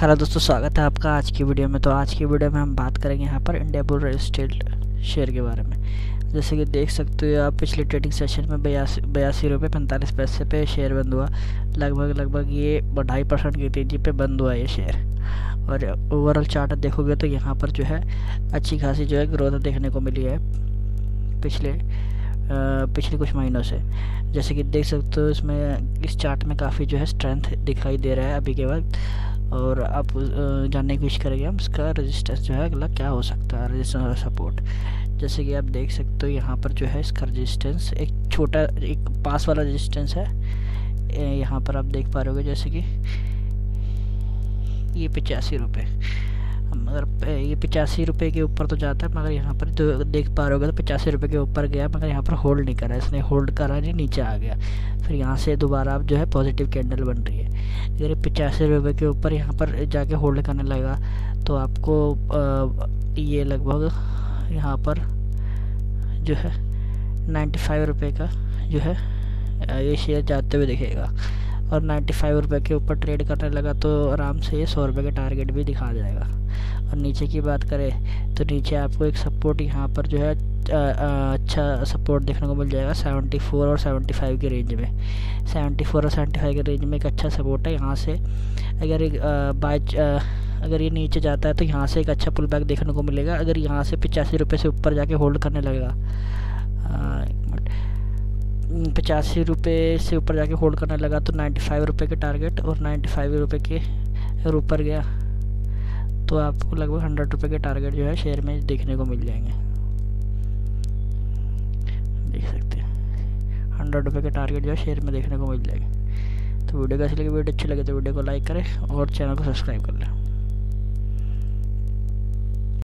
Hello दोस्तों, स्वागत है आपका आज की वीडियो में। तो आज की वीडियो में हम बात करेंगे यहाँ पर India bull real estate share के बारे में। जैसे कि देख सकते हो आप, पिछले ट्रेडिंग सेशन में 82 रुपये 45 पैसे पे शेयर बंद हुआ। लगभग ये 2.5% की तेजी पे बंद हुआ ये शेयर। और ओवरऑल चार्ट देखोगे तो यहाँ पर जो है अच्छी खासी जो है ग्रोथ देखने को मिली है पिछले कुछ महीनों से। जैसे कि देख सकते हो इसमें इस चार्ट में काफ़ी जो है स्ट्रेंथ दिखाई दे रहा है अभी के बाद। और आप जानने की कोशिश करेंगे हम इसका रेजिस्टेंस जो है अगला क्या हो सकता है, रेजिस्टेंस और सपोर्ट। जैसे कि आप देख सकते हो यहाँ पर जो है इसका रेजिस्टेंस एक छोटा एक पास वाला रेजिस्टेंस है। यहाँ पर आप देख पा रहे होगे जैसे कि ये 85 रुपये, मगर ये 85 रुपये के ऊपर तो जाता है, मगर यहाँ पर जो देख पा रहे होगे तो 85 रुपये के ऊपर गया, मगर यहाँ पर होल्ड नहीं करा। इसने होल्ड करा नहीं, नीचे आ गया। फिर यहाँ से दोबारा अब जो है पॉजिटिव कैंडल बन रही है। अगर 85 रुपये के ऊपर यहाँ पर जाके होल्ड करने लगा तो आपको ये लगभग यहाँ पर जो है 95 रुपये का जो है ये शेयर जाते हुए दिखेगा। और 95 रुपये के ऊपर ट्रेड करने लगा तो आराम से ये 100 रुपये का टारगेट भी दिखा जाएगा। और नीचे की बात करें तो नीचे आपको एक सपोर्ट यहाँ पर जो है अच्छा सपोर्ट देखने को मिल जाएगा 74 और 75 के रेंज में। 74 और 75 के रेंज में एक अच्छा सपोर्ट है। यहाँ से अगर ये नीचे जाता है तो यहाँ से एक अच्छा पुल बैक देखने को मिलेगा। अगर यहाँ से 85 रुपये से ऊपर जाके होल्ड करने लगेगा, 85 रुपये से ऊपर जाके होल्ड करने लगा तो 95 रुपये के टारगेट, और 95 रुपये के अगर ऊपर गया तो आपको लगभग 100 रुपये के टारगेट जो है शेयर में देखने को मिल जाएंगे। देख सकते हैं 100 रुपये के टारगेट जो है शेयर में देखने को मिल जाएंगे। तो वीडियो कैसी लगी? वीडियो अच्छी लगे तो वीडियो को लाइक करें और चैनल को सब्सक्राइब कर लें।